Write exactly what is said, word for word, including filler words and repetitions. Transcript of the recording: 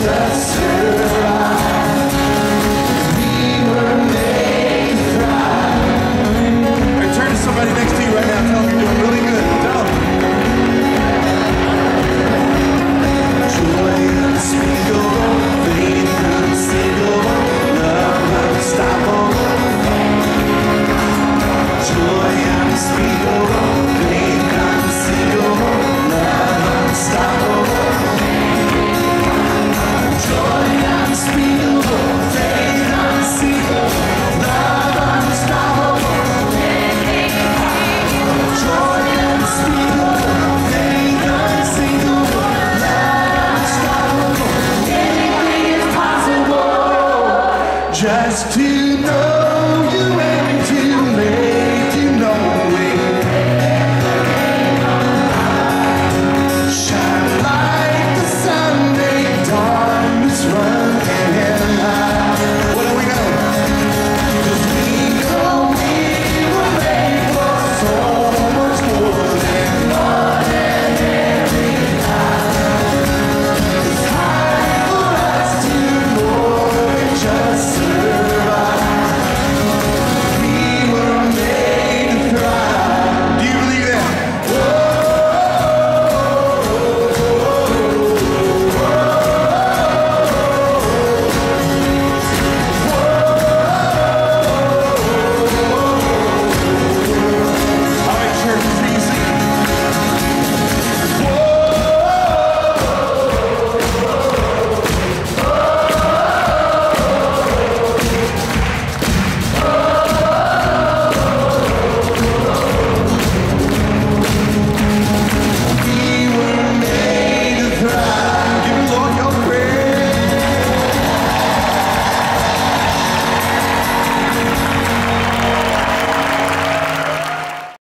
just survive. We were made to thrive. Hey, turn to somebody next to you right now. Tell them you're doing really good. Tell them. Joy unspeakable, faith unstable, love unstoppable. Joy unspeakable, faith unstable, love unstoppable. Joy unspeakable, faith unstable, love unstoppable. Joy unspeakable, faith unstable, love unstoppable. Anything is possible. Just to